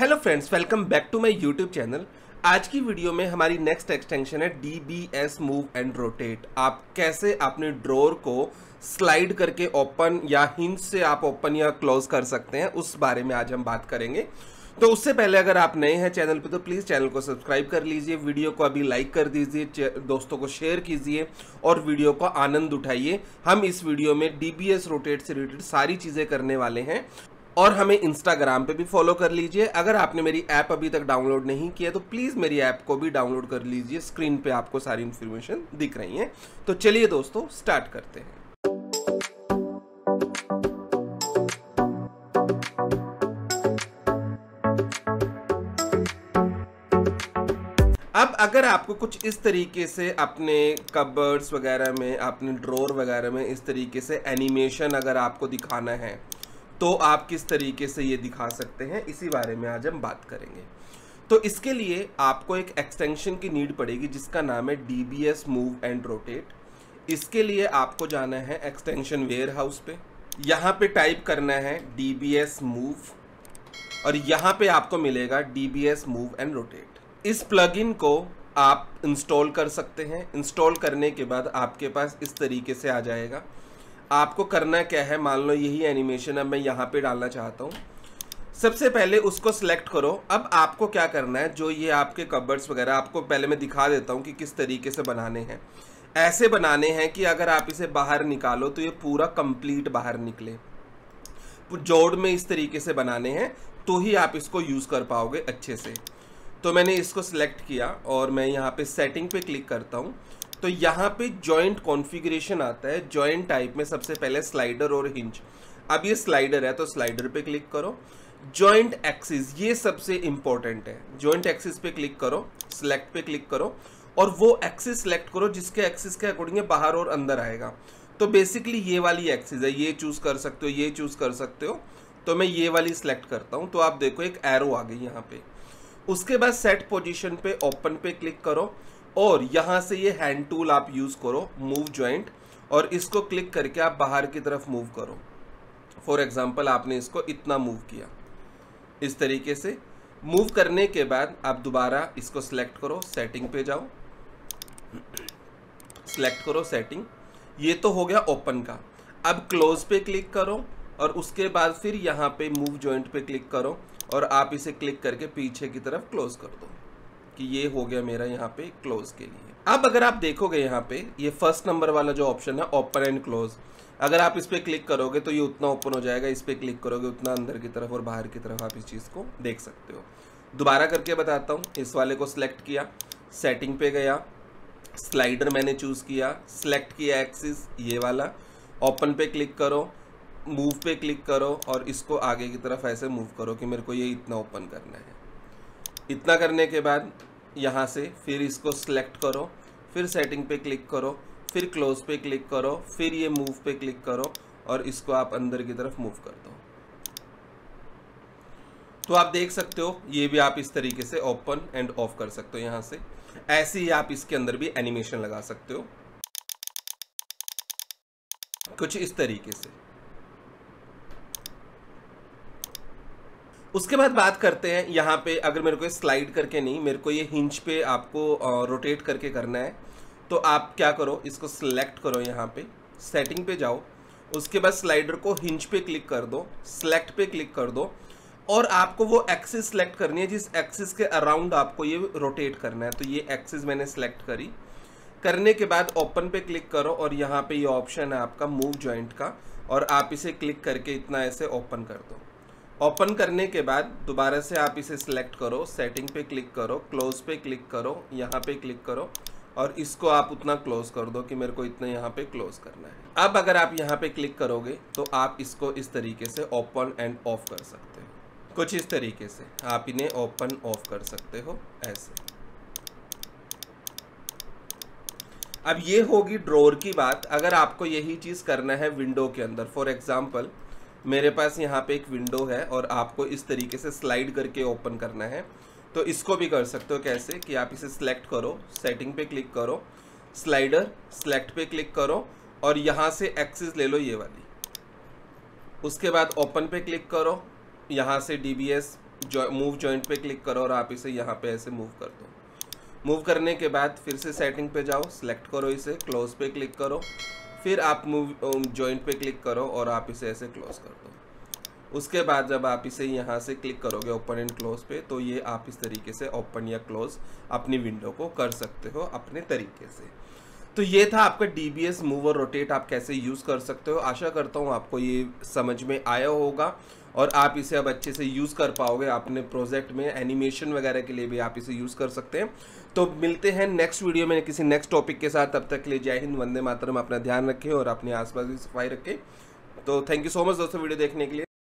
Hello friends, welcome back to my YouTube channel. आज की video में हमारी नेक्स्ट एक्सटेंशन है DBS मूव एंड रोटेट। आप कैसे अपने ड्रॉर को स्लाइड करके ओपन या हिंज से आप ओपन या क्लोज कर सकते हैं, उस बारे में आज हम बात करेंगे। तो उससे पहले अगर आप नए हैं चैनल पे तो प्लीज़ चैनल को सब्सक्राइब कर लीजिए, वीडियो को अभी लाइक कर दीजिए, दोस्तों को शेयर कीजिए और वीडियो को आनंद उठाइए। हम इस वीडियो में DBS रोटेट से रिलेटेड सारी चीज़ें करने वाले हैं और हमें इंस्टाग्राम पे भी फॉलो कर लीजिए। अगर आपने मेरी ऐप अभी तक डाउनलोड नहीं किया तो प्लीज़ मेरी ऐप को भी डाउनलोड कर लीजिए। स्क्रीन पे आपको सारी इन्फॉर्मेशन दिख रही है। तो चलिए दोस्तों, स्टार्ट करते हैं। अब अगर आपको कुछ इस तरीके से अपने कबर्ड्स वगैरह में, अपने ड्रॉर वगैरह में इस तरीके से एनिमेशन अगर आपको दिखाना है तो आप किस तरीके से ये दिखा सकते हैं, इसी बारे में आज हम बात करेंगे। तो इसके लिए आपको एक एक्सटेंशन की नीड पड़ेगी जिसका नाम है DBS मूव एंड रोटेट। इसके लिए आपको जाना है एक्सटेंशन वेयरहाउस पे, यहाँ पे टाइप करना है DBS मूव और यहाँ पे आपको मिलेगा DBS मूव एंड रोटेट। इस प्लगइन को आप इंस्टॉल कर सकते हैं। इंस्टॉल करने के बाद आपके पास इस तरीके से आ जाएगा। आपको करना क्या है, मान लो यही एनिमेशन अब मैं यहाँ पे डालना चाहता हूँ। सबसे पहले उसको सिलेक्ट करो। अब आपको क्या करना है, जो ये आपके कबर्ड्स वगैरह आपको पहले मैं दिखा देता हूँ कि किस तरीके से बनाने हैं। ऐसे बनाने हैं कि अगर आप इसे बाहर निकालो तो ये पूरा कंप्लीट बाहर निकले। जोड़ में इस तरीके से बनाने हैं तो ही आप इसको यूज़ कर पाओगे अच्छे से। तो मैंने इसको सिलेक्ट किया और मैं यहाँ पे सेटिंग पे क्लिक करता हूँ। तो यहाँ पे जॉइंट कॉन्फ़िगरेशन आता है। जॉइंट टाइप में सबसे पहले स्लाइडर और हिंज। अब ये स्लाइडर है तो स्लाइडर पे क्लिक करो। जॉइंट एक्सिस, ये सबसे इंपॉर्टेंट है। जॉइंट एक्सिस पे क्लिक करो, सिलेक्ट पे क्लिक करो और वो एक्सिस सिलेक्ट करो जिसके एक्सिस के अकॉर्डिंग बाहर और अंदर आएगा। तो बेसिकली ये वाली एक्सिस है, ये चूज़ कर सकते हो, ये चूज़ कर सकते हो। तो मैं ये वाली सिलेक्ट करता हूँ। तो आप देखो एक एरो आ गई यहाँ पे। उसके बाद सेट पोजीशन पे ओपन पे क्लिक करो और यहाँ से ये हैंड टूल आप यूज़ करो, मूव जॉइंट, और इसको क्लिक करके आप बाहर की तरफ मूव करो। फॉर एग्जांपल आपने इसको इतना मूव किया, इस तरीके से मूव करने के बाद आप दोबारा इसको सिलेक्ट करो, सेटिंग पे जाओ, सिलेक्ट करो सेटिंग। ये तो हो गया ओपन का। अब क्लोज पे क्लिक करो और उसके बाद फिर यहाँ पे मूव जॉइंट पे क्लिक करो और आप इसे क्लिक करके पीछे की तरफ क्लोज कर दो कि ये हो गया मेरा यहाँ पे क्लोज के लिए। अब अगर आप देखोगे यहाँ पे ये फर्स्ट नंबर वाला जो ऑप्शन है ओपन एंड क्लोज, अगर आप इस पे क्लिक करोगे तो ये उतना ओपन हो जाएगा, इस पे क्लिक करोगे उतना अंदर की तरफ और बाहर की तरफ आप इस चीज़ को देख सकते हो। दोबारा करके बताता हूँ। इस वाले को सिलेक्ट किया, सेटिंग पे गया, स्लाइडर मैंने चूज़ किया, सिलेक्ट किया एक्सिस ये वाला, ओपन पे क्लिक करो, मूव पे क्लिक करो और इसको आगे की तरफ ऐसे मूव करो कि मेरे को ये इतना ओपन करना है। इतना करने के बाद यहाँ से फिर इसको सिलेक्ट करो, फिर सेटिंग पे क्लिक करो, फिर क्लोज पे क्लिक करो, फिर ये मूव पे क्लिक करो और इसको आप अंदर की तरफ मूव कर दो। तो आप देख सकते हो ये भी आप इस तरीके से ओपन एंड ऑफ कर सकते हो। यहाँ से ऐसे ही आप इसके अंदर भी एनिमेशन लगा सकते हो कुछ इस तरीके से। उसके बाद बात करते हैं यहाँ पे, अगर मेरे को स्लाइड करके नहीं, मेरे को ये हिंज पे आपको रोटेट करके करना है तो आप क्या करो, इसको सिलेक्ट करो, यहाँ पे सेटिंग पे जाओ, उसके बाद स्लाइडर को हिंज पे क्लिक कर दो, सिलेक्ट पे क्लिक कर दो और आपको वो एक्सिस सेलेक्ट करनी है जिस एक्सिस के अराउंड आपको ये रोटेट करना है। तो ये एक्सिस मैंने सेलेक्ट करी। करने के बाद ओपन पे क्लिक करो और यहाँ पे ये ऑप्शन है आपका मूव जॉइंट का और आप इसे क्लिक करके इतना ऐसे ओपन कर दो। ओपन करने के बाद दोबारा से आप इसे सिलेक्ट करो, सेटिंग पे क्लिक करो, क्लोज पे क्लिक करो, यहाँ पे क्लिक करो और इसको आप उतना क्लोज कर दो कि मेरे को इतना यहाँ पे क्लोज करना है। अब अगर आप यहाँ पे क्लिक करोगे तो आप इसको इस तरीके से ओपन एंड ऑफ कर सकते हो। कुछ इस तरीके से आप इन्हें ओपन ऑफ कर सकते हो ऐसे। अब ये होगी ड्रॉर की बात। अगर आपको यही चीज़ करना है विंडो के अंदर, फॉर एग्जांपल मेरे पास यहाँ पे एक विंडो है और आपको इस तरीके से स्लाइड करके ओपन करना है तो इसको भी कर सकते हो। कैसे कि आप इसे सिलेक्ट करो, सेटिंग पे क्लिक करो, स्लाइडर सिलेक्ट पे क्लिक करो और यहाँ से एक्सिस ले लो ये वाली। उसके बाद ओपन पे क्लिक करो, यहाँ से DBS मूव जॉइंट पे क्लिक करो और आप इसे यहाँ पे ऐसे मूव कर दो। मूव करने के बाद फिर से सेटिंग पे जाओ, सिलेक्ट करो इसे, क्लोज पे क्लिक करो, फिर आप मूव जॉइंट पे क्लिक करो और आप इसे ऐसे क्लोज कर दो। उसके बाद जब आप इसे यहाँ से क्लिक करोगे ओपन एंड क्लोज पे, तो ये आप इस तरीके से ओपन या क्लोज अपनी विंडो को कर सकते हो अपने तरीके से। तो ये था आपका DBS मूव और रोटेट आप कैसे यूज़ कर सकते हो। आशा करता हूँ आपको ये समझ में आया होगा और आप इसे अब अच्छे से यूज़ कर पाओगे अपने प्रोजेक्ट में। एनिमेशन वगैरह के लिए भी आप इसे यूज़ कर सकते हैं। तो मिलते हैं नेक्स्ट वीडियो में किसी नेक्स्ट टॉपिक के साथ। तब तक के लिए जय हिंद, वंदे मातरम। अपना ध्यान रखें और अपने आसपास भी सफाई रखें। तो थैंक यू सो मच दोस्तों वीडियो देखने के लिए।